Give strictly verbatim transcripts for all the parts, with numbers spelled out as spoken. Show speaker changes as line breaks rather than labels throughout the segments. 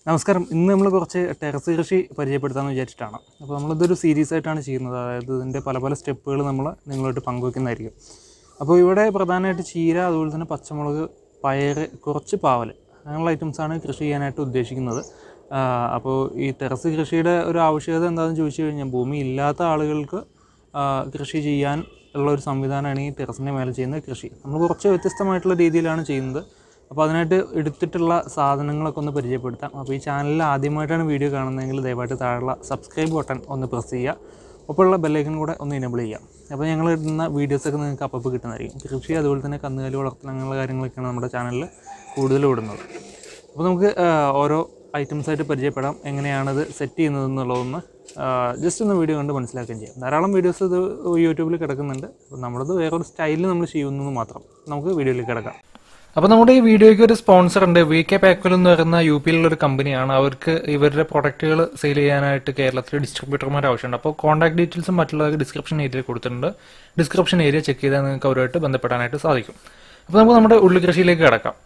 നമസ്കാരം. ഇന്ന് നമ്മൾ കുറച്ച് ടെറസ് കൃഷി പരിചയപ്പെടുത്താമെന്ന് വിചാരിച്ചിട്ടാണ്. അപ്പോൾ നമ്മളിതൊരു സീരീസ് ആയിട്ടാണ് ചെയ്യുന്നത്. അതായത് ഇതിൻ്റെ പല പല സ്റ്റെപ്പുകൾ നമ്മൾ നിങ്ങളായിട്ട് പങ്കുവയ്ക്കുന്നതായിരിക്കും. അപ്പോൾ ഇവിടെ പ്രധാനമായിട്ട് ചീര, അതുപോലെ തന്നെ പച്ചമുളക്, പയർ, കുറച്ച് പാവൽ, അങ്ങനെയുള്ള ഐറ്റംസാണ് കൃഷി ചെയ്യാനായിട്ട് ഉദ്ദേശിക്കുന്നത്. അപ്പോൾ ഈ ടെറസ് കൃഷിയുടെ ഒരു ആവശ്യകത എന്താണെന്ന് ചോദിച്ചു കഴിഞ്ഞാൽ, ഭൂമി ഇല്ലാത്ത ആളുകൾക്ക് കൃഷി ചെയ്യാൻ ഉള്ള ഒരു സംവിധാനമാണ് ഈ ടെറസിൻ്റെ മേലെ ചെയ്യുന്ന കൃഷി. നമ്മൾ കുറച്ച് വ്യത്യസ്തമായിട്ടുള്ള രീതിയിലാണ് ചെയ്യുന്നത്. അപ്പോൾ അതിനായിട്ട് എടുത്തിട്ടുള്ള സാധനങ്ങളൊക്കെ ഒന്ന് പരിചയപ്പെടുത്താം. അപ്പോൾ ഈ ചാനലിൽ ആദ്യമായിട്ടാണ് വീഡിയോ കാണുന്നതെങ്കിൽ ദയവായിട്ട് താഴെയുള്ള സബ്സ്ക്രൈബ് ബട്ടൺ ഒന്ന് പ്രസ് ചെയ്യുക. ഒപ്പമുള്ള ബെല്ലൈക്കൺ കൂടെ ഒന്ന് ഇനേബിൾ ചെയ്യാം. അപ്പോൾ ഞങ്ങൾ ഇടുന്ന വീഡിയോസൊക്കെ നിങ്ങൾക്ക് അപ്പോൾ കിട്ടുന്നതായിരിക്കും. കൃഷി, അതുപോലെ തന്നെ കന്നുകാലി വളർത്തൽ, അങ്ങനെയുള്ള കാര്യങ്ങളൊക്കെയാണ് നമ്മുടെ ചാനലിൽ കൂടുതലും ഇടുന്നത്. അപ്പോൾ നമുക്ക് ഓരോ ഐറ്റംസായിട്ട് പരിചയപ്പെടാം. എങ്ങനെയാണത് സെറ്റ് ചെയ്യുന്നത് എന്നുള്ളതൊന്ന് ജസ്റ്റ് ഒന്ന് വീഡിയോ കണ്ട് മനസ്സിലാക്കുകയും ചെയ്യാം. ധാരാളം വീഡിയോസ് ഇത് യൂട്യൂബിൽ കിടക്കുന്നുണ്ട്. അപ്പോൾ നമ്മളത് വേറൊരു സ്റ്റൈലിൽ നമ്മൾ ചെയ്യുന്നത് മാത്രം. നമുക്ക് വീഡിയോയിലേക്ക് കിടക്കാം. അപ്പോൾ നമ്മുടെ ഈ വീഡിയോയ്ക്ക് ഒരു സ്പോൺസർ ഉണ്ട്. വി കെ പാക്വൽ എന്ന് പറയുന്ന യു പിയിലുള്ള ഒരു കമ്പനിയാണ്. അവർക്ക് ഇവരുടെ പ്രൊഡക്റ്റുകൾ സെയിൽ ചെയ്യാനായിട്ട് കേരളത്തിൽ ഡിസ്ട്രിബ്യൂട്ടർമാർ ആവശ്യമുണ്ട്. അപ്പോൾ കോൺടാക്ട് ഡീറ്റെയിൽസും മറ്റുള്ളവർക്ക് ഡിസ്ക്രിപ്ഷൻ ഏരിയയിൽ കൊടുത്തിട്ടുണ്ട്. ഡിസ്ക്രിപ്ഷൻ ഏരിയ ചെക്ക് ചെയ്താൽ നിങ്ങൾക്ക് അവരുമായിട്ട് ബന്ധപ്പെടാനായിട്ട് സാധിക്കും. അപ്പോൾ നമുക്ക് നമ്മുടെ ഉള്ളി കൃഷിയിലേക്ക് കിടക്കാം.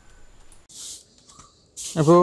അപ്പോൾ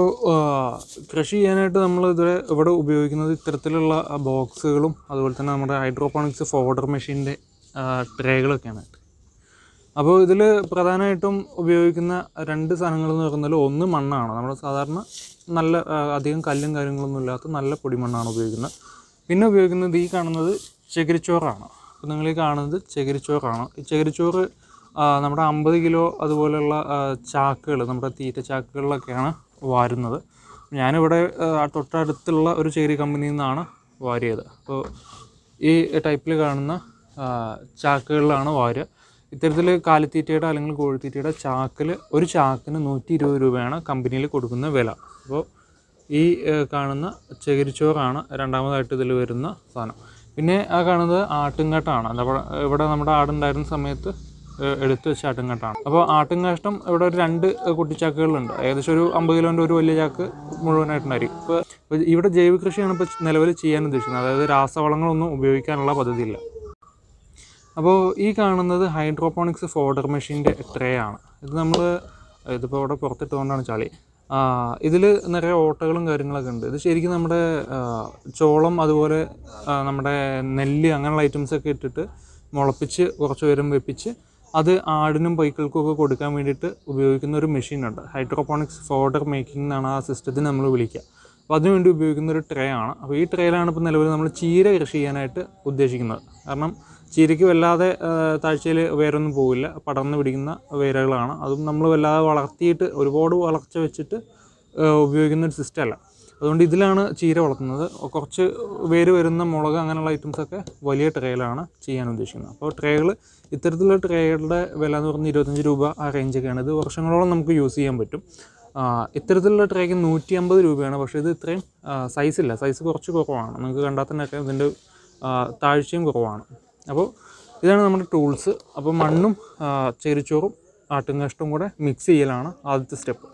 കൃഷി ചെയ്യാനായിട്ട് നമ്മൾ ഇതുവരെ ഇവിടെ ഉപയോഗിക്കുന്നത് ഇത്തരത്തിലുള്ള ബോക്സുകളും, അതുപോലെ തന്നെ നമ്മുടെ ഹൈഡ്രോപോണിക്സ് ഫോഡർ മെഷീൻ്റെ ട്രേകളൊക്കെയാണ്. അപ്പോൾ ഇതിൽ പ്രധാനമായിട്ടും ഉപയോഗിക്കുന്ന രണ്ട് സാധനങ്ങളെന്ന് പറയുന്നത്, ഒന്ന് മണ്ണാണ്. നമ്മൾ സാധാരണ നല്ല അധികം കല്ലും കാര്യങ്ങളൊന്നും ഇല്ലാത്ത നല്ല പൊടിമണ്ണാണ് ഉപയോഗിക്കുന്നത്. പിന്നെ ഉപയോഗിക്കുന്നത് ഈ കാണുന്നത് ചകിരിച്ചോറാണ്. അപ്പോൾ നിങ്ങൾ ഈ കാണുന്നത് ചകിരിച്ചോറാണ്. ഈ ചകിരിച്ചോറ് നമ്മുടെ അമ്പത് കിലോ അതുപോലെയുള്ള ചാക്കുകൾ, നമ്മുടെ തീറ്റ ചാക്കുകളിലൊക്കെയാണ് വാരുന്നത്. ഞാനിവിടെ തൊട്ടടുത്തുള്ള ഒരു ചകിരി കമ്പനിയിൽ നിന്നാണ് വാരിയത്. അപ്പോൾ ഈ ടൈപ്പിൽ കാണുന്ന ചാക്കുകളിലാണ് വാരുക. ഇത്തരത്തിൽ കാലിത്തീറ്റയുടെ അല്ലെങ്കിൽ കോഴിത്തീറ്റയുടെ ചാക്കിൽ ഒരു ചാക്കിന് നൂറ്റി ഇരുപത് രൂപയാണ് കമ്പനിയിൽ കൊടുക്കുന്ന വില. അപ്പോൾ ഈ കാണുന്ന ചകിരിച്ചോറാണ് രണ്ടാമതായിട്ട് ഇതിൽ വരുന്ന സാധനം. പിന്നെ ആ കാണുന്നത് ആട്ടുംകാട്ടാണ്. ഇവിടെ നമ്മുടെ ആടുണ്ടായിരുന്ന സമയത്ത് എടുത്തു വെച്ച ആട്ടുംകാട്ടാണ്. അപ്പോൾ ആട്ടുംകാഷ്ടം ഇവിടെ ഒരു രണ്ട് കുട്ടിച്ചാക്കുകളുണ്ട്. ഏകദേശം ഒരു അമ്പത് കിലോൻ്റെ ഒരു വലിയ ചാക്ക് മുഴുവനായിട്ടുണ്ടായിരിക്കും. ഇപ്പോൾ ഇവിടെ ജൈവ കൃഷിയാണ് ഇപ്പോൾ നിലവിൽ ചെയ്യാൻ ഉദ്ദേശിക്കുന്നത്. അതായത് രാസവളങ്ങളൊന്നും ഉപയോഗിക്കാനുള്ള പദ്ധതിയില്ല. അപ്പോൾ ഈ കാണുന്നത് ഹൈഡ്രോപോണിക്സ് ഫോഡർ മെഷീൻ്റെ ട്രേ ആണ്. ഇത് നമ്മൾ ഇതിപ്പോൾ ഇവിടെ പുറത്തിട്ടുകൊണ്ടാണ് ചളി. ഇതിൽ നിറയെ ഓട്ടകളും കാര്യങ്ങളൊക്കെ ഉണ്ട്. ഇത് ശരിക്കും നമ്മുടെ ചോളം, അതുപോലെ നമ്മുടെ നെല്ല്, അങ്ങനെയുള്ള ഐറ്റംസൊക്കെ ഇട്ടിട്ട് മുളപ്പിച്ച് കുറച്ച് പേരും വെപ്പിച്ച് അത് ആടിനും പൈക്കൾക്കും ഒക്കെ കൊടുക്കാൻ വേണ്ടിയിട്ട് ഉപയോഗിക്കുന്ന ഒരു മെഷീനുണ്ട്. ഹൈഡ്രോപോണിക്സ് ഫോഡർ മേക്കിംഗ് എന്നാണ് ആ സിസ്റ്റത്തിന് നമ്മൾ വിളിക്കുക. അപ്പോൾ അതിനുവേണ്ടി ഉപയോഗിക്കുന്ന ഒരു ട്രേ ആണ്. അപ്പോൾ ഈ ട്രേയിലാണ് ഇപ്പോൾ നിലവിൽ നമ്മൾ ചീര കൃഷി ചെയ്യാനായിട്ട് ഉദ്ദേശിക്കുന്നത്. കാരണം ചീരയ്ക്ക് വല്ലാതെ താഴ്ചയിൽ വേരൊന്നും പോവില്ല, പടർന്ന് പിടിക്കുന്ന വേരുകളാണ്. അതും നമ്മൾ വല്ലാതെ വളർത്തിയിട്ട് ഒരുപാട് വളർച്ച വെച്ചിട്ട് ഉപയോഗിക്കുന്ന ഒരു സിസ്റ്റം അല്ല. അതുകൊണ്ട് ഇതിലാണ് ചീര വളർത്തുന്നത്. കുറച്ച് വേര് വരുന്ന മുളക്, അങ്ങനെയുള്ള ഐറ്റംസൊക്കെ വലിയ ട്രേയിലാണ് ചെയ്യാൻ ഉദ്ദേശിക്കുന്നത്. അപ്പോൾ ട്രേകൾ, ഇത്തരത്തിലുള്ള ട്രേകളുടെ വില എന്ന് പറഞ്ഞാൽ ഇരുപത്തഞ്ച് രൂപ ആ റേഞ്ചൊക്കെയാണ്. ഇത് വർഷങ്ങളോളം നമുക്ക് യൂസ് ചെയ്യാൻ പറ്റും. ഇത്തരത്തിലുള്ള ട്രേക്ക് നൂറ്റി അമ്പത് രൂപയാണ്. പക്ഷേ ഇത് ഇത്രയും സൈസില്ല, സൈസ് കുറച്ച് കുറവാണ്. നിങ്ങൾക്ക് കണ്ടാൽ തന്നെ ഒക്കെ ഇതിൻ്റെ താഴ്ചയും കുറവാണ്. അപ്പോൾ ഇതാണ് നമ്മുടെ ടൂൾസ്. അപ്പോൾ മണ്ണും ചകിരിച്ചോറും ആട്ടുംകാഷ്ടവും കൂടെ മിക്സ് ചെയ്യലാണ് ആദ്യത്തെ സ്റ്റെപ്പ്.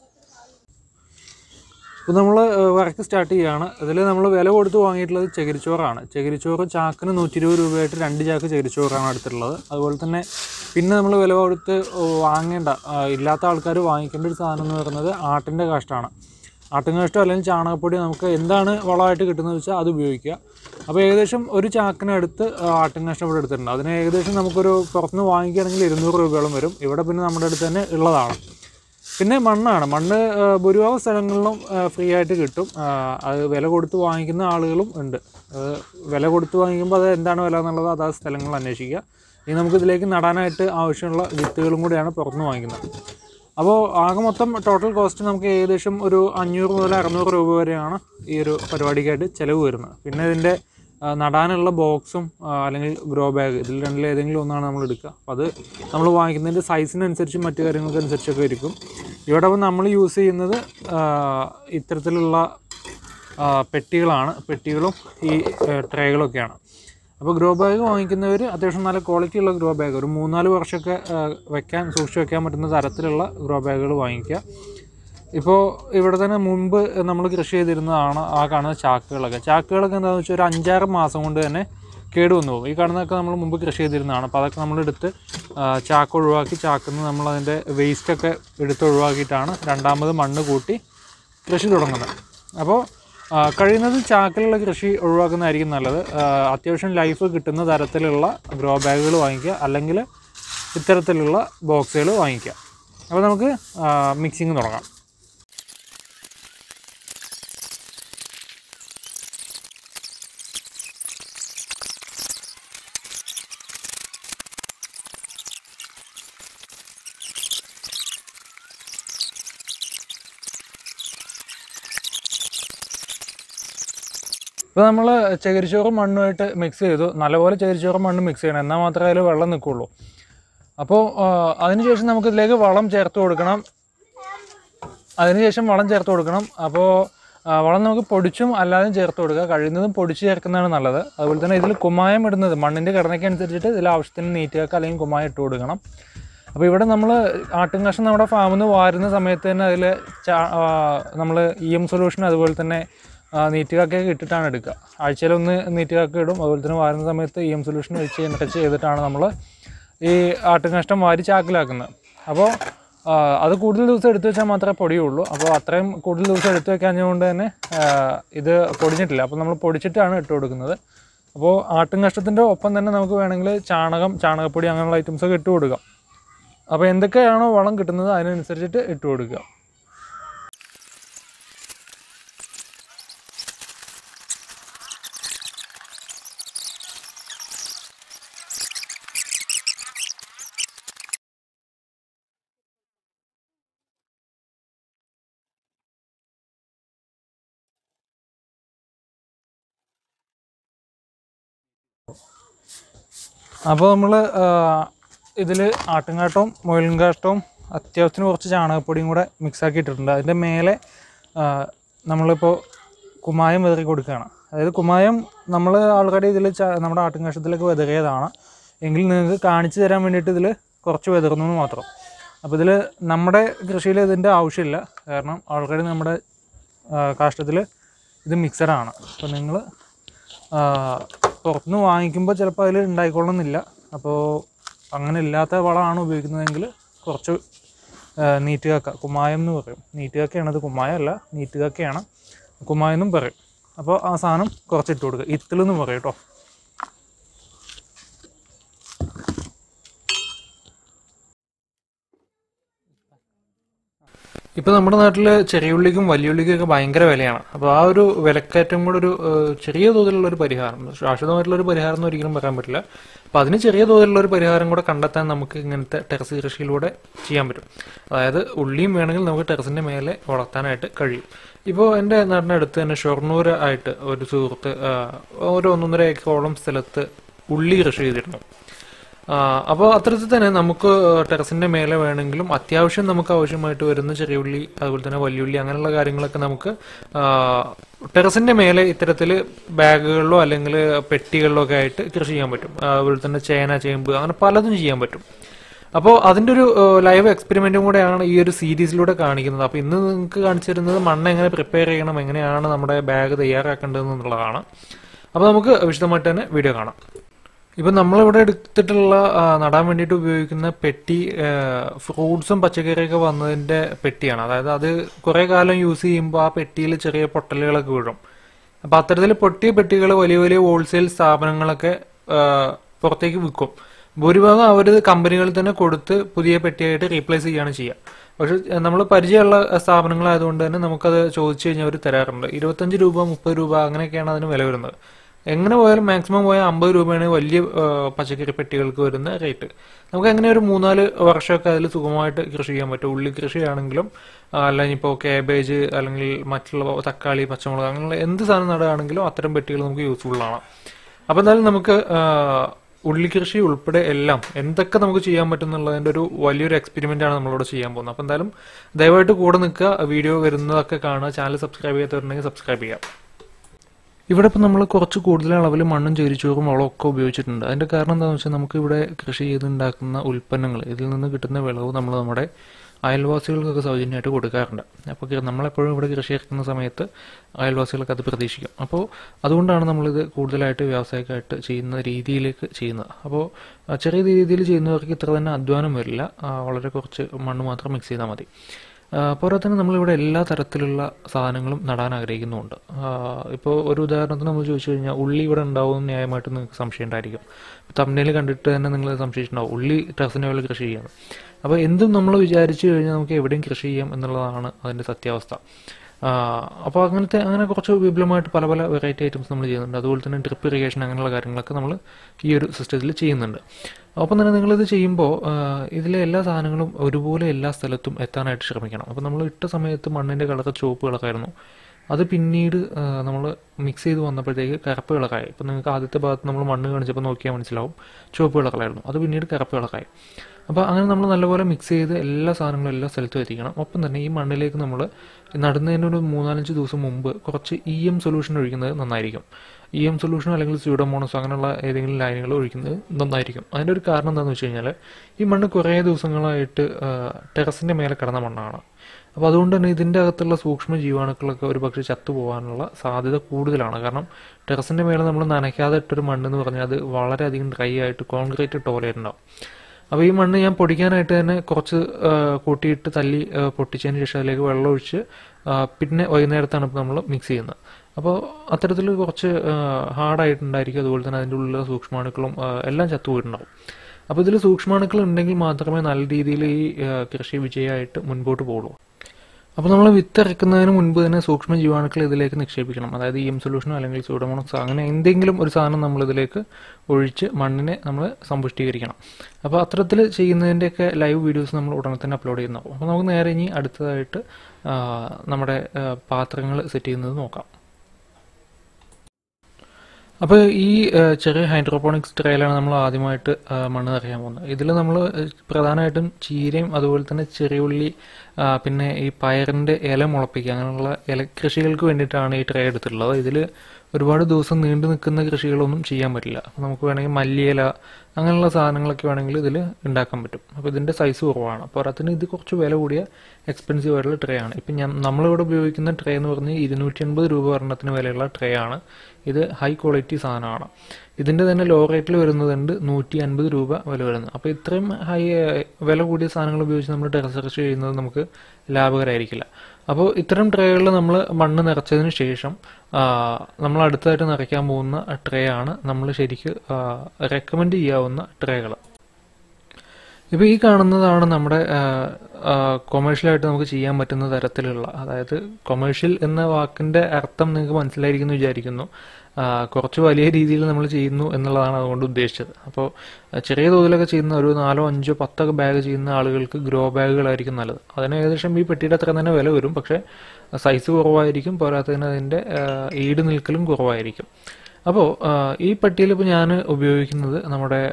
ഇപ്പോൾ നമ്മൾ വർക്ക് സ്റ്റാർട്ട് ചെയ്യുകയാണ്. ഇതിൽ നമ്മൾ വില കൊടുത്ത് വാങ്ങിയിട്ടുള്ളത് ചകിരിച്ചോറാണ്. ചകിരിച്ചോറ് ചാക്കിന് നൂറ്റി ഇരുപത് രൂപയായിട്ട് രണ്ട് ചാക്ക് ചകിരിച്ചോറാണ് എടുത്തിട്ടുള്ളത്. അതുപോലെ തന്നെ പിന്നെ നമ്മൾ വില കൊടുത്ത് വാങ്ങേണ്ട, ഇല്ലാത്ത ആൾക്കാർ വാങ്ങിക്കേണ്ട ഒരു സാധനം എന്ന് പറയുന്നത് ആട്ടിൻ്റെ കാഷ്ടമാണ്. ആട്ടുംകാഷ്ടം അല്ലെങ്കിൽ ചാണകപ്പൊടി നമുക്ക് എന്താണ് വളമായിട്ട് കിട്ടുന്നത് വെച്ചാൽ അത് ഉപയോഗിക്കുക. അപ്പോൾ ഏകദേശം ഒരു ചാക്കിനടുത്ത് ആട്ടുംകാഷ്ടം ഇവിടെ എടുത്തിട്ടുണ്ട്. അതിന് ഏകദേശം നമുക്കൊരു പുറത്തുനിന്ന് വാങ്ങിക്കുകയാണെങ്കിൽ ഇരുന്നൂറ് രൂപയോളം വരും. ഇവിടെ പിന്നെ നമ്മുടെ അടുത്ത് തന്നെ ഉള്ളതാണ്. പിന്നെ മണ്ണാണ്. മണ്ണ് ഭൂരിഭാഗം സ്ഥലങ്ങളിലും ഫ്രീ ആയിട്ട് കിട്ടും. അത് വില കൊടുത്ത് വാങ്ങിക്കുന്ന ആളുകളും ഉണ്ട്. വില കൊടുത്ത് വാങ്ങിക്കുമ്പോൾ അത് എന്താണ് വില എന്നുള്ളത് അതാത് സ്ഥലങ്ങളിൽ അന്വേഷിക്കുക. ഇനി നമുക്കിതിലേക്ക് നടാനായിട്ട് ആവശ്യമുള്ള വിത്തുകളും കൂടിയാണ് പുറത്തുനിന്ന് വാങ്ങിക്കുന്നത്. അപ്പോൾ ആകെ മൊത്തം ടോട്ടൽ കോസ്റ്റ് നമുക്ക് ഏകദേശം ഒരു അഞ്ഞൂറ് മുതൽ അറുന്നൂറ് രൂപ വരെയാണ് ഈ ഒരു പരിപാടിക്കായിട്ട് ചിലവ് വരുന്നത്. പിന്നെ ഇതിൻ്റെ നടാനുള്ള ബോക്സും അല്ലെങ്കിൽ ഗ്രോ ബാഗ്, ഇതിൽ രണ്ടിൽ ഏതെങ്കിലും ഒന്നാണ് നമ്മൾ എടുക്കുക. അപ്പോൾ അത് നമ്മൾ വാങ്ങിക്കുന്നതിൻ്റെ സൈസിനനുസരിച്ച് മറ്റു കാര്യങ്ങൾക്കനുസരിച്ചൊക്കെ ഇരിക്കും. ഇവിടെ അപ്പോൾ നമ്മൾ യൂസ് ചെയ്യുന്നത് ഇത്തരത്തിലുള്ള പെട്ടികളാണ്. പെട്ടികളും ഈ ട്രേകളൊക്കെയാണ്. അപ്പോൾ ഗ്രോ ബാഗ് വാങ്ങിക്കുന്നവർ അത്യാവശ്യം നല്ല ക്വാളിറ്റി ഉള്ള ഗ്രോ ബാഗ്, ഒരു മൂന്നാല് വർഷമൊക്കെ വെക്കാൻ സൂക്ഷിച്ച് വെക്കാൻ പറ്റുന്ന തരത്തിലുള്ള ഗ്രോ ബാഗുകൾ വാങ്ങിക്കുക. ഇപ്പോൾ ഇവിടെ തന്നെ മുമ്പ് നമ്മൾ കൃഷി ചെയ്തിരുന്നതാണ് ആ കാണുന്ന ചാക്കുകളൊക്കെ. ചാക്കുകളൊക്കെ എന്താണെന്ന് വെച്ചാൽ ഒരു അഞ്ചാറ് മാസം കൊണ്ട് തന്നെ കേടുവന്നു പോകും. ഈ കാണുന്നതൊക്കെ നമ്മൾ മുമ്പ് കൃഷി ചെയ്തിരുന്നതാണ്. അപ്പോൾ അതൊക്കെ നമ്മളെടുത്ത് ചാക്ക് ഒഴിവാക്കി, ചാക്കിൽ നിന്ന് നമ്മളതിൻ്റെ വേസ്റ്റൊക്കെ എടുത്ത് ഒഴിവാക്കിയിട്ടാണ് രണ്ടാമത് മണ്ണ് കൂട്ടി കൃഷി തുടങ്ങുന്നത്. അപ്പോൾ കഴിയുന്നത് ചാക്കിലുള്ള കൃഷി ഒഴിവാക്കുന്നതായിരിക്കും നല്ലത്. അത്യാവശ്യം ലൈഫ് കിട്ടുന്ന തരത്തിലുള്ള ഗ്രോ ബാഗുകൾ വാങ്ങിക്കുക, അല്ലെങ്കിൽ ഇത്തരത്തിലുള്ള ബോക്സുകൾ വാങ്ങിക്കുക. അപ്പോൾ നമുക്ക് മിക്സിങ് തുടങ്ങാം. ഇപ്പോൾ നമ്മൾ ചകിരിച്ചോറും മണ്ണുമായിട്ട് മിക്സ് ചെയ്തു. നല്ലപോലെ ചകിരിച്ചോറും മണ്ണും മിക്സ് ചെയ്യണം, എന്നാൽ മാത്രമേ അതിൽ വെള്ളം നിൽക്കുള്ളൂ. അപ്പോൾ അതിനുശേഷം നമുക്കിതിലേക്ക് വളം ചേർത്ത് കൊടുക്കണം. അതിനുശേഷം വളം ചേർത്ത് കൊടുക്കണം. അപ്പോൾ വളം നമുക്ക് പൊടിച്ചും അല്ലാതെയും ചേർത്ത് കൊടുക്കുക. കഴിയുന്നതും പൊടിച്ച് ചേർക്കുന്നതാണ് നല്ലത്. അതുപോലെ തന്നെ ഇതിൽ കുമ്മായം ഇടുന്നത് മണ്ണിൻ്റെ ഘടനയ്ക്ക് അനുസരിച്ചിട്ട് ഇതിൽ ആവശ്യത്തിന് നീറ്റിയാക്കുക, അല്ലെങ്കിൽ കുമ്മായം ഇട്ട് കൊടുക്കണം. അപ്പോൾ ഇവിടെ നമ്മൾ ആട്ടും കഷ്ണം നമ്മുടെ ഫാമിൽ നിന്ന് വാരുന്ന സമയത്ത് തന്നെ അതിൽ നമ്മൾ ഇ എം സൊല്യൂഷൻ അതുപോലെ തന്നെ നീറ്റുകാക്കയൊക്കെ ഇട്ടിട്ടാണ് എടുക്കുക. ആഴ്ചയിലൊന്ന് നീറ്റുകാക്ക ഇടും. അതുപോലെ തന്നെ വാരുന്ന സമയത്ത് ഇ എം സൊല്യൂഷൻ ഒഴിച്ച് എൻറിച്ച് ചെയ്തിട്ടാണ് നമ്മൾ ഈ ആട്ടും കഷ്ണം വാരി ചാക്കിലാക്കുന്നത്. അപ്പോൾ അത് കൂടുതൽ ദിവസം എടുത്തു വെച്ചാൽ മാത്രമേ പൊടിയുള്ളൂ. അപ്പോൾ അത്രയും കൂടുതൽ ദിവസം എടുത്തു വെക്കാഞ്ഞതുകൊണ്ട് തന്നെ ഇത് പൊടിഞ്ഞിട്ടില്ല. അപ്പോൾ നമ്മൾ പൊടിച്ചിട്ടാണ് ഇട്ട് കൊടുക്കുന്നത്. അപ്പോൾ ആട്ടും കഷ്ടത്തിൻ്റെ ഒപ്പം തന്നെ നമുക്ക് വേണമെങ്കിൽ ചാണകം, ചാണകപ്പൊടി അങ്ങനെയുള്ള ഐറ്റംസൊക്കെ ഇട്ട് കൊടുക്കാം. അപ്പോൾ എന്തൊക്കെയാണോ വളം കിട്ടുന്നത് അതിനനുസരിച്ചിട്ട് ഇട്ട് കൊടുക്കുക. അപ്പോൾ നമ്മൾ ഇതിൽ ആട്ടുംകാട്ടവും മുയൽകാട്ടവും അത്യാവശ്യത്തിന് കുറച്ച് ചാണകപ്പൊടിയും കൂടെ മിക്സാക്കി ഇട്ടിട്ടുണ്ട്. അതിൻ്റെ മേലെ നമ്മളിപ്പോൾ കുമ്മായം വിതറി കൊടുക്കുകയാണ്. അതായത് കുമ്മായം നമ്മൾ ആൾറെഡി ഇതിൽ നമ്മുടെ ആട്ടുംകാഷ്ടത്തിലേക്ക് വിതറിയതാണ്, എങ്കിൽ നിങ്ങൾക്ക് കാണിച്ചു തരാൻ വേണ്ടിയിട്ട് ഇതിൽ കുറച്ച് വിതറുന്നു എന്ന് മാത്രം. അപ്പോൾ ഇതിൽ നമ്മുടെ കൃഷിയിൽ ഇതിൻ്റെ ആവശ്യമില്ല, കാരണം ആൾറെഡി നമ്മുടെ കാഷ്ടത്തിൽ ഇത് മിക്സഡാണ്. അപ്പോൾ നിങ്ങൾ പുറത്തുനിന്ന് വാങ്ങിക്കുമ്പോൾ ചിലപ്പോൾ അതിൽ ഉണ്ടായിക്കൊള്ളുന്നില്ല. അപ്പോൾ അങ്ങനെ ഇല്ലാത്ത വളമാണ് ഉപയോഗിക്കുന്നതെങ്കിൽ കുറച്ച് നീറ്റുകാക്ക, കുമ്മായം എന്ന് പറയും. നീറ്റുകാക്കയാണ്, അത് കുമ്മായം അല്ല, നീറ്റുകാക്കയാണ്, കുമ്മായം എന്നും പറയും. അപ്പോൾ ആ സാധനം കുറച്ചിട്ട് കൊടുക്കുക. ഇത്തിലെന്ന് പറയും കേട്ടോ. ഇപ്പോൾ നമ്മുടെ നാട്ടിൽ ചെറിയ ഉള്ളിക്കും വലിയ ഉള്ളിക്കൊക്കെ ഭയങ്കര വിലയാണ്. അപ്പോൾ ആ ഒരു വിലക്കയറ്റം കൂടെ ഒരു ചെറിയ തോതിലുള്ളൊരു പരിഹാരം, ശാശ്വതമായിട്ടുള്ളൊരു പരിഹാരം എന്ന് ഒരിക്കലും പറയാൻ പറ്റില്ല. അപ്പോൾ അതിന് ചെറിയ തോതിലുള്ളൊരു പരിഹാരം കൂടെ കണ്ടെത്താൻ നമുക്ക് ഇങ്ങനത്തെ ടെറസ് കൃഷിയിലൂടെ ചെയ്യാൻ പറ്റും. അതായത് ഉള്ളിയും വേണമെങ്കിൽ നമുക്ക് ടെറസിൻ്റെ മേലെ വളർത്താനായിട്ട് കഴിയും. ഇപ്പോൾ എൻ്റെ നാടിനടുത്ത് തന്നെ ഷൊർണൂർ ആയിട്ട് ഒരു സുഹൃത്ത് ഒരു ഒന്നൊന്നര ഏക്കറോളം സ്ഥലത്ത് ഉള്ളി കൃഷി ചെയ്തിരുന്നു. അപ്പോൾ അത്തരത്തിൽ തന്നെ നമുക്ക് ടെറസിൻ്റെ മേലെ വേണമെങ്കിലും അത്യാവശ്യം നമുക്ക് ആവശ്യമായിട്ട് വരുന്ന ചെറിയ ഉള്ളി അതുപോലെ തന്നെ വലിയുള്ളി അങ്ങനെയുള്ള കാര്യങ്ങളൊക്കെ നമുക്ക് ടെറസിൻ്റെ മേലെ ഇത്തരത്തിൽ ബാഗുകളിലോ അല്ലെങ്കിൽ പെട്ടികളിലോ ഒക്കെ ആയിട്ട് കൃഷി ചെയ്യാൻ പറ്റും. അതുപോലെ തന്നെ ചേന, ചേമ്പ് അങ്ങനെ പലതും ചെയ്യാൻ പറ്റും. അപ്പോൾ അതിൻ്റെ ഒരു ലൈവ് എക്സ്പെരിമെൻറ്റും കൂടെയാണ് ഈ ഒരു സീരീസിലൂടെ കാണിക്കുന്നത്. അപ്പോൾ ഇന്ന് നിങ്ങൾക്ക് കാണിച്ചു തരുന്നത് മണ്ണ് എങ്ങനെ പ്രിപ്പയർ ചെയ്യണം, എങ്ങനെയാണ് നമ്മുടെ ബാഗ് തയ്യാറാക്കേണ്ടതെന്നുള്ളതാണ്. അപ്പോൾ നമുക്ക് വിശദമായിട്ട് തന്നെ വീഡിയോ കാണാം. ഇപ്പം നമ്മളിവിടെ എടുത്തിട്ടുള്ള നടാൻ വേണ്ടിയിട്ട് ഉപയോഗിക്കുന്ന പെട്ടി ഫ്രൂട്ട്സും പച്ചക്കറിയൊക്കെ വന്നതിൻ്റെ പെട്ടിയാണ്. അതായത് അത് കുറേ കാലം യൂസ് ചെയ്യുമ്പോൾ ആ പെട്ടിയിൽ ചെറിയ പൊട്ടലുകളൊക്കെ വീഴും. അപ്പോൾ അത്തരത്തിൽ പൊട്ടിയ പെട്ടികൾ വലിയ വലിയ ഹോൾസെയിൽ സ്ഥാപനങ്ങളൊക്കെ പുറത്തേക്ക് വിൽക്കും. ഭൂരിഭാഗം അവർ കമ്പനികളിൽ തന്നെ കൊടുത്ത് പുതിയ പെട്ടിയായിട്ട് റീപ്ലേസ് ചെയ്യുകയാണ് ചെയ്യുക. പക്ഷെ നമ്മൾ പരിചയമുള്ള സ്ഥാപനങ്ങളായതുകൊണ്ട് തന്നെ നമുക്കത് ചോദിച്ചു കഴിഞ്ഞാൽ അവർ തരാറുണ്ട്. ഇരുപത്തഞ്ച് രൂപ മുപ്പത് രൂപ അങ്ങനെയൊക്കെയാണ് അതിന് വില വരുന്നത്. എങ്ങനെ പോയാലും മാക്സിമം പോയാൽ അമ്പത് രൂപയാണ് വലിയ പച്ചക്കറി പെട്ടികൾക്ക് വരുന്ന റേറ്റ്. നമുക്ക് എങ്ങനെ ഒരു മൂന്നാല് വർഷമൊക്കെ അതിൽ സുഖമായിട്ട് കൃഷി ചെയ്യാൻ പറ്റും. ഉള്ളി കൃഷിയാണെങ്കിലും അല്ലെങ്കിൽ ഇപ്പോൾ കാബേജ് അല്ലെങ്കിൽ മറ്റുള്ള തക്കാളി, പച്ചമുളക് അങ്ങനെയുള്ള എന്ത് സാധനം നടുകയാണെങ്കിലും അത്തരം പെട്ടികൾ നമുക്ക് യൂസ്ഫുള്ളാണ്. അപ്പോൾ എന്തായാലും നമുക്ക് ഉള്ളി കൃഷി ഉൾപ്പെടെ എല്ലാം എന്തൊക്കെ നമുക്ക് ചെയ്യാൻ പറ്റും എന്നുള്ളതിൻ്റെ ഒരു വലിയൊരു എക്സ്പെരിമെൻ്റ് ആണ് നമ്മളിവിടെ ചെയ്യാൻ പോകുന്നത്. അപ്പോൾ എന്തായാലും ദയവായിട്ട് കൂടെ നിൽക്കുക, വീഡിയോ വരുന്നതൊക്കെ കാണുക, ചാനൽ സബ്സ്ക്രൈബ് ചെയ്യാത്തവരുണ്ടെങ്കിൽ സബ്സ്ക്രൈബ് ചെയ്യാം. ഇവിടെ ഇപ്പോൾ നമ്മൾ കുറച്ച് കൂടുതൽ അളവിൽ മണ്ണും ചകിരിച്ചോറും വളമൊക്കെ ഉപയോഗിച്ചിട്ടുണ്ട്. അതിൻ്റെ കാരണം എന്താണെന്ന് വെച്ചാൽ നമുക്കിവിടെ കൃഷി ചെയ്തുണ്ടാക്കുന്ന ഉൽപ്പന്നങ്ങൾ, ഇതിൽ നിന്ന് കിട്ടുന്ന വിളവ് നമ്മൾ നമ്മുടെ അയൽവാസികൾക്കൊക്കെ സൗജന്യമായിട്ട് കൊടുക്കാറുണ്ട്. അപ്പോൾ നമ്മളെപ്പോഴും ഇവിടെ കൃഷി ഇറക്കുന്ന സമയത്ത് അയൽവാസികൾക്ക് അത് പ്രതീക്ഷിക്കും. അപ്പോൾ അതുകൊണ്ടാണ് നമ്മളിത് കൂടുതലായിട്ട് വ്യാവസായികമായിട്ട് ചെയ്യുന്ന രീതിയിലേക്ക് ചെയ്യുന്നത്. അപ്പോൾ ചെറിയ രീതിയിൽ ചെയ്യുന്നവർക്ക് ഇത്ര തന്നെ അധ്വാനം വരില്ല, വളരെ കുറച്ച് മണ്ണ് മാത്രം മിക്സ് ചെയ്താൽ മതി. പോരാ തന്നെ നമ്മളിവിടെ എല്ലാ തരത്തിലുള്ള സാധനങ്ങളും നടാൻ ആഗ്രഹിക്കുന്നുമുണ്ട്. ഇപ്പോൾ ഒരു ഉദാഹരണത്തിന് നമ്മൾ ചോദിച്ചു കഴിഞ്ഞാൽ ഉള്ളി ഇവിടെ ഉണ്ടാവും ന്യായമായിട്ട് നിങ്ങൾക്ക് സംശയം ഉണ്ടായിരിക്കും. തംബ്നെയിൽ കണ്ടിട്ട് തന്നെ നിങ്ങൾ സംശയിച്ചിട്ടുണ്ടാവും ഉള്ളി ടെറസിൻ്റെ മേലെ കൃഷി ചെയ്യാം. അപ്പോൾ എന്തും നമ്മൾ വിചാരിച്ചു കഴിഞ്ഞാൽ നമുക്ക് എവിടെയും കൃഷി ചെയ്യാം എന്നുള്ളതാണ് അതിൻ്റെ സത്യാവസ്ഥ. അപ്പോൾ അങ്ങനത്തെ അങ്ങനെ കുറച്ച് വിപുലമായിട്ട് പല പല വെറൈറ്റി ഐറ്റംസ് നമ്മൾ ചെയ്യുന്നുണ്ട്. അതുപോലെ തന്നെ ഡ്രിപ്പ് ഇറിഗേഷൻ അങ്ങനെയുള്ള കാര്യങ്ങളൊക്കെ നമ്മൾ ഈ ഒരു സിസ്റ്റത്തിൽ ചെയ്യുന്നുണ്ട്. ഒപ്പം തന്നെ നിങ്ങളിത് ചെയ്യുമ്പോൾ ഇതിലെ എല്ലാ സാധനങ്ങളും ഒരുപോലെ എല്ലാ സ്ഥലത്തും എത്താനായിട്ട് ശ്രമിക്കണം. അപ്പോൾ നമ്മൾ ഇട്ട സമയത്ത് മണ്ണിൻ്റെ കളർ ചുവപ്പ് കളറായിരുന്നു. അത് പിന്നീട് നമ്മൾ മിക്സ് ചെയ്ത് വന്നപ്പോഴത്തേക്ക് കറുപ്പ് കളറായി. ഇപ്പോൾ നിങ്ങൾക്ക് ആദ്യത്തെ ഭാഗത്ത് നമ്മൾ മണ്ണ് കാണിച്ചപ്പോൾ നോക്കിയാൽ മനസ്സിലാവും ചുവപ്പ് കളറായിരുന്നു. അത് പിന്നീട് കറുപ്പ് കളറായി. അപ്പോൾ അങ്ങനെ നമ്മൾ നല്ലപോലെ മിക്സ് ചെയ്ത് എല്ലാ സാധനങ്ങളും എല്ലാ സ്ഥലത്തും എത്തിക്കണം. ഒപ്പം തന്നെ ഈ മണ്ണിലേക്ക് നമ്മൾ നടുന്നതിന് ഒരു മൂന്നാലഞ്ച് ദിവസം മുമ്പ് കുറച്ച് ഇ എം സൊല്യൂഷൻ ഒഴിക്കുന്നത് നന്നായിരിക്കും. ഇ എം സൊല്യൂഷനോ അല്ലെങ്കിൽ സ്യൂഡോമോണസോ അങ്ങനെയുള്ള ഏതെങ്കിലും ലൈനുകൾ ഒഴിക്കുന്നത് നന്നായിരിക്കും. അതിൻ്റെ ഒരു കാരണം എന്താണെന്ന് വെച്ച് കഴിഞ്ഞാൽ ഈ മണ്ണ് കുറേ ദിവസങ്ങളായിട്ട് ടെറസിൻ്റെ മേലെ കിടന്ന മണ്ണാണ്. അപ്പോൾ അതുകൊണ്ട് തന്നെ ഇതിൻ്റെ അകത്തുള്ള സൂക്ഷ്മ ജീവാണുക്കളൊക്കെ ഒരു പക്ഷേ ചത്തുപോകാനുള്ള സാധ്യത കൂടുതലാണ്. കാരണം ടെറസിൻ്റെ മേലെ നമ്മൾ നനയ്ക്കാതെ ഇട്ടൊരു മണ്ണെന്ന് പറഞ്ഞാൽ അത് വളരെയധികം ഡ്രൈ ആയിട്ട് കോൺക്രീറ്റ് ടോലയുണ്ടാവും. അപ്പോൾ ഈ മണ്ണ് ഞാൻ പൊടിക്കാനായിട്ട് തന്നെ കുറച്ച് കൂട്ടിയിട്ട് തല്ലി പൊട്ടിച്ചതിന് ശേഷം അതിലേക്ക് വെള്ളം ഒഴിച്ച് പിന്നെ വൈകുന്നേരത്താണ് ഇപ്പോൾ നമ്മൾ മിക്സ് ചെയ്യുന്നത്. അപ്പോൾ അത്തരത്തിൽ കുറച്ച് ഹാർഡായിട്ടുണ്ടായിരിക്കും. അതുപോലെ തന്നെ അതിൻ്റെ ഉള്ളിലുള്ള സൂക്ഷ്മാണുക്കളും എല്ലാം ചത്തുപോയിട്ടുണ്ടാവും. അപ്പോൾ ഇതിൽ സൂക്ഷ്മാണുക്കൾ ഉണ്ടെങ്കിൽ മാത്രമേ നല്ല രീതിയിൽ ഈ കൃഷി വിജയമായിട്ട് മുൻപോട്ട് പോകുള്ളൂ. അപ്പോൾ നമ്മൾ വിത്ത് ഇറക്കുന്നതിന് മുൻപ് തന്നെ സൂക്ഷ്മ ജീവാണുക്കൾ ഇതിലേക്ക് നിക്ഷേപിക്കണം. അതായത് ഇ എം സൊല്യൂഷനോ അല്ലെങ്കിൽ സ്യൂഡോമോണസ് അങ്ങനെ എന്തെങ്കിലും ഒരു സാധനം നമ്മളിതിലേക്ക് ഒഴിച്ച് മണ്ണിനെ നമ്മൾ സമ്പുഷ്ടീകരിക്കണം. അപ്പോൾ അത്തരത്തിൽ ചെയ്യുന്നതിൻ്റെയൊക്കെ ലൈവ് വീഡിയോസ് നമ്മൾ ഉടനെ തന്നെ അപ്ലോഡ് ചെയ്യുന്നതാവും. അപ്പോൾ നമുക്ക് നേരെ ഇനി അടുത്തതായിട്ട് നമ്മുടെ പാത്രങ്ങൾ സെറ്റ് ചെയ്യുന്നത് നോക്കാം. അപ്പോൾ ഈ ചെറിയ ഹൈഡ്രോപോണിക്സ് ട്രേയിലാണ് നമ്മൾ ആദ്യമായിട്ട് മണ്ണ് നിറയ്ക്കാൻ പോകുന്നത്. ഇതിൽ നമ്മൾ പ്രധാനമായിട്ടും ചീരയും അതുപോലെ തന്നെ ചെറിയുള്ളി പിന്നെ ഈ പയറിൻ്റെ ഇല മുളപ്പിക്കുക അങ്ങനെയുള്ള ഇല കൃഷികൾക്ക് വേണ്ടിയിട്ടാണ് ഈ ട്രേ എടുത്തിട്ടുള്ളത്. ഇതിൽ ഒരുപാട് ദിവസം നീണ്ടു നിൽക്കുന്ന കൃഷികളൊന്നും ചെയ്യാൻ പറ്റില്ല. അപ്പോൾ നമുക്ക് വേണമെങ്കിൽ മല്ലിയില അങ്ങനെയുള്ള സാധനങ്ങളൊക്കെ വേണമെങ്കിൽ ഇതിൽ ഉണ്ടാക്കാൻ പറ്റും. അപ്പോൾ ഇതിൻ്റെ സൈസ് കുറവാണ്. അപ്പോൾ അതിന് ഇത് കുറച്ച് വില കൂടിയ എക്സ്പെൻസീവ് ആയിട്ടുള്ള ട്രേ ആണ്. ഇപ്പം ഞാൻ നമ്മളിവിടെ ഉപയോഗിക്കുന്ന ട്രേ എന്ന് പറഞ്ഞാൽ ഇരുന്നൂറ്റി എൺപത് രൂപ ഒരെണ്ണത്തിന് വിലയുള്ള ട്രേ ആണ്. ഇത് ഹൈ ക്വാളിറ്റി സാധനമാണ്. ഇതിൻ്റെ തന്നെ ലോ റേറ്റിൽ വരുന്നതുണ്ട് നൂറ്റി അൻപത് രൂപ വില വരുന്നത്. അപ്പോൾ ഇത്രയും ഹൈ വില കൂടിയ സാധനങ്ങൾ ഉപയോഗിച്ച് നമ്മൾ ടെറസ് കൃഷി ചെയ്യുന്നത് നമുക്ക് ലാഭകരമായിരിക്കില്ല. അപ്പോൾ ഇത്തരം ട്രേകളിൽ നമ്മൾ മണ്ണ് നിറച്ചതിന് ശേഷം നമ്മൾ അടുത്തതായിട്ട് നിറയ്ക്കാൻ പോകുന്ന ട്രേ ആണ് നമ്മൾ ശരിക്ക് റെക്കമെൻഡ് ചെയ്യാവുന്ന ട്രേകൾ. ഇപ്പോൾ ഈ കാണുന്നതാണ് നമ്മുടെ കൊമേഴ്ഷ്യലായിട്ട് നമുക്ക് ചെയ്യാൻ പറ്റുന്ന തരത്തിലുള്ള, അതായത് കൊമേഴ്ഷ്യൽ എന്ന വാക്കിൻ്റെ അർത്ഥം നിങ്ങൾക്ക് മനസ്സിലായിരിക്കുന്നു വിചാരിക്കുന്നു. കുറച്ച് വലിയ രീതിയിൽ നമ്മൾ ചെയ്യുന്നു എന്നുള്ളതാണ് അതുകൊണ്ട് ഉദ്ദേശിച്ചത്. അപ്പോൾ ചെറിയ തോതിലൊക്കെ ചെയ്യുന്ന ഒരു നാലോ അഞ്ചോ പത്തൊക്കെ ബാഗ് ചെയ്യുന്ന ആളുകൾക്ക് ഗ്രോ ബാഗുകളായിരിക്കും നല്ലത്. അതിന് ഏകദേശം ഈ പെട്ടിയുടെ അത്ര തന്നെ വില വരും. പക്ഷേ സൈസ് കുറവായിരിക്കും. പോരാത്തതിന് അതിൻ്റെ ഈട് നിൽക്കലും കുറവായിരിക്കും. അപ്പോൾ ഈ പെട്ടിയിൽ ഇപ്പോൾ ഞാൻ ഉപയോഗിക്കുന്നത് നമ്മുടെ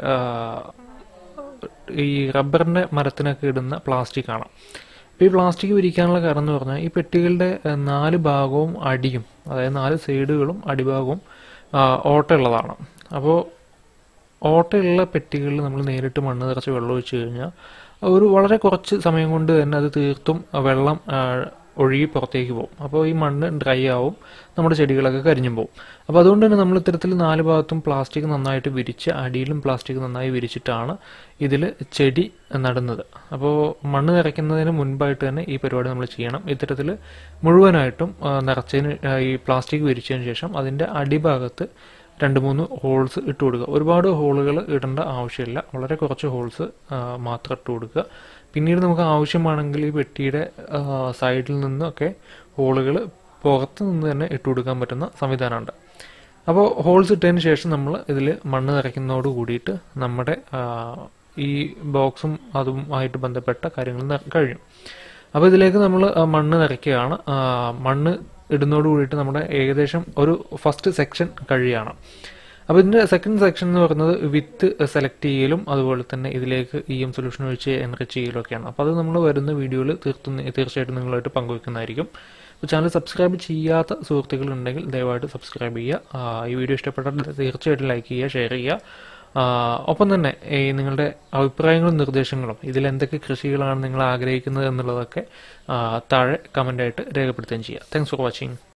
ഈ റബ്ബറിൻ്റെ മരത്തിനൊക്കെ ഇടുന്ന പ്ലാസ്റ്റിക് ആണ്. അപ്പോൾ ഈ പ്ലാസ്റ്റിക് വിരിക്കാനുള്ള കാരണം എന്ന് പറഞ്ഞാൽ ഈ പെട്ടികളുടെ നാല് ഭാഗവും അടിയും, അതായത് നാല് സൈഡുകളും അടിഭാഗവും ഓട്ടയുള്ളതാണ്. അപ്പോൾ ഓട്ടയുള്ള പെട്ടികളിൽ നമ്മൾ നേരിട്ട് മണ്ണ് നിറച്ച് വെള്ളം ഒഴിച്ച് കഴിഞ്ഞാൽ ഒരു വളരെ കുറച്ച് സമയം കൊണ്ട് തന്നെ അത് തീർത്തും വെള്ളം ഒഴുകി പുറത്തേക്ക് പോകും. അപ്പോൾ ഈ മണ്ണ് ഡ്രൈ ആവും, നമ്മുടെ ചെടികളൊക്കെ കരിഞ്ഞും പോകും. അപ്പോൾ അതുകൊണ്ട് തന്നെ നമ്മൾ ഇത്തരത്തിൽ നാല് ഭാഗത്തും പ്ലാസ്റ്റിക് നന്നായിട്ട് വിരിച്ച് അടിയിലും പ്ലാസ്റ്റിക് നന്നായി വിരിച്ചിട്ടാണ് ഇതിൽ ചെടി നടുന്നത്. അപ്പോൾ മണ്ണ് നിറയ്ക്കുന്നതിന് മുൻപായിട്ട് തന്നെ ഈ പരിപാടി നമ്മൾ ചെയ്യണം. ഇത്തരത്തിൽ മുഴുവനായിട്ടും നിറച്ചതിന് ഈ പ്ലാസ്റ്റിക് വിരിച്ചതിന് ശേഷം അതിൻ്റെ അടിഭാഗത്ത് രണ്ട് മൂന്ന് ഹോൾസ് ഇട്ട് കൊടുക്കുക. ഒരുപാട് ഹോളുകൾ ഇടേണ്ട ആവശ്യമില്ല, വളരെ കുറച്ച് ഹോൾസ് മാത്രം ഇട്ട് കൊടുക്കുക. പിന്നീട് നമുക്ക് ആവശ്യമാണെങ്കിൽ ഈ പെട്ടിയുടെ സൈഡിൽ നിന്നൊക്കെ ഹോളുകൾ പുറത്ത് നിന്ന് തന്നെ ഇട്ട് കൊടുക്കാൻ പറ്റുന്ന സംവിധാനമുണ്ട്. അപ്പോൾ ഹോൾസ് ഇട്ടതിന് ശേഷം നമ്മൾ ഇതിൽ മണ്ണ് നിറയ്ക്കുന്നതോട് കൂടിയിട്ട് നമ്മുടെ ഈ ബോക്സും അതുമായിട്ട് ബന്ധപ്പെട്ട കാര്യങ്ങൾ കഴിയും. അപ്പോൾ ഇതിലേക്ക് നമ്മൾ മണ്ണ് നിറയ്ക്കുകയാണ്. മണ്ണ് ഇടുന്നതോട് കൂടിയിട്ട് നമ്മുടെ ഏകദേശം ഒരു ഫസ്റ്റ് സെക്ഷൻ കഴിയുകയാണ്. അപ്പോൾ ഇതിൻ്റെ സെക്കൻഡ് സെക്ഷൻ എന്ന് പറയുന്നത് വിത്ത് സെലക്ട് ചെയ്യലും അതുപോലെ തന്നെ ഇതിലേക്ക് ഇ എം സൊല്യൂഷൻ ഒഴിച്ച് എൻറിച്ച് ചെയ്യലൊക്കെയാണ്. അപ്പോൾ അത് നമ്മൾ വരുന്ന വീഡിയോയിൽ തീർത്തും തീർച്ചയായിട്ടും നിങ്ങളുമായിട്ട് പങ്കുവെക്കുന്നതായിരിക്കും. അപ്പോൾ ചാനൽ സബ്സ്ക്രൈബ് ചെയ്യാത്ത സുഹൃത്തുക്കളുണ്ടെങ്കിൽ ദയവായിട്ട് സബ്സ്ക്രൈബ് ചെയ്യുക. ഈ വീഡിയോ ഇഷ്ടപ്പെട്ടാൽ തീർച്ചയായിട്ടും ലൈക്ക് ചെയ്യുക, ഷെയർ ചെയ്യുക. ഒപ്പം തന്നെ ഈ നിങ്ങളുടെ അഭിപ്രായങ്ങളും നിർദ്ദേശങ്ങളും ഇതിൽ എന്തൊക്കെ കൃഷികളാണ് നിങ്ങൾ ആഗ്രഹിക്കുന്നത് എന്നുള്ളതൊക്കെ താഴെ കമൻ്റായിട്ട് രേഖപ്പെടുത്തുകയും ചെയ്യുക. Thanks for watching.